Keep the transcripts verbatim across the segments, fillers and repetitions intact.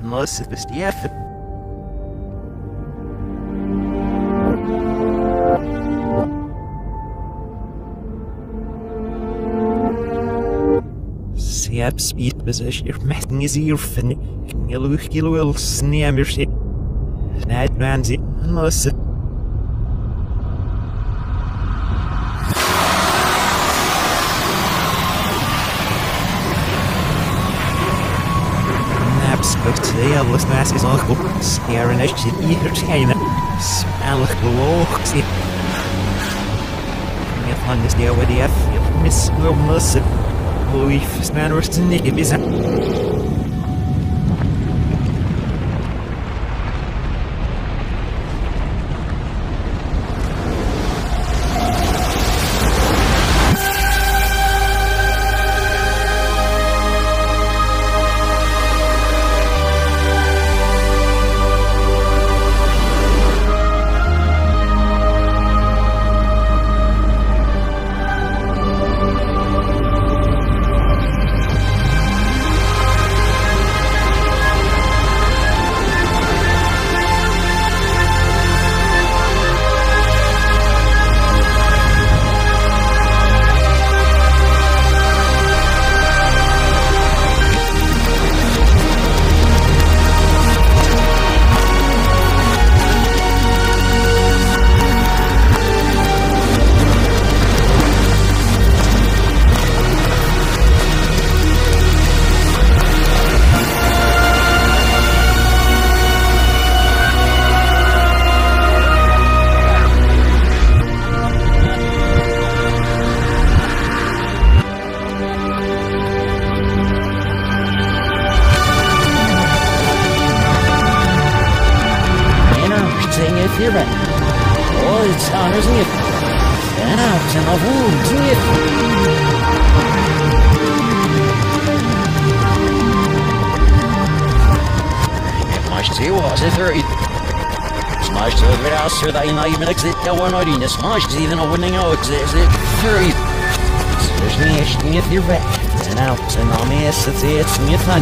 Nossa, bestia. Siap speed bezig hier met niet hier van je lucht kilo wil sneeuw zit. Net man zit nossa. Spectacular alles is al goed. Scheren als je hier schijnen. Spellig beloog zit. Je van de sneeuw wat je hebt misgelopen. Lief is mijn rust niet bizar. You're right. Oh, it's honors me. And out and of wounds me. It must see was it hurry. Smash to the house or that you know even exit the one or in the smash even a winning out exit hurry. There's me ashing if you're right. And out and on me it's it's me fun.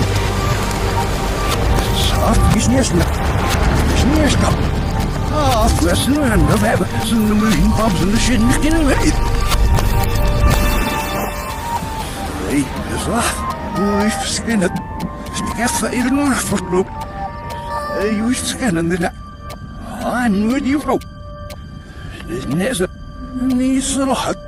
Soft is near snap. Ah, fresh land of heaven, and the marine pubs and the shit in the way. Hey, there's that. We've skinned it. Skaffa even more for group. Hey, you scanning the. I knew you wrote. There's a nice little hut.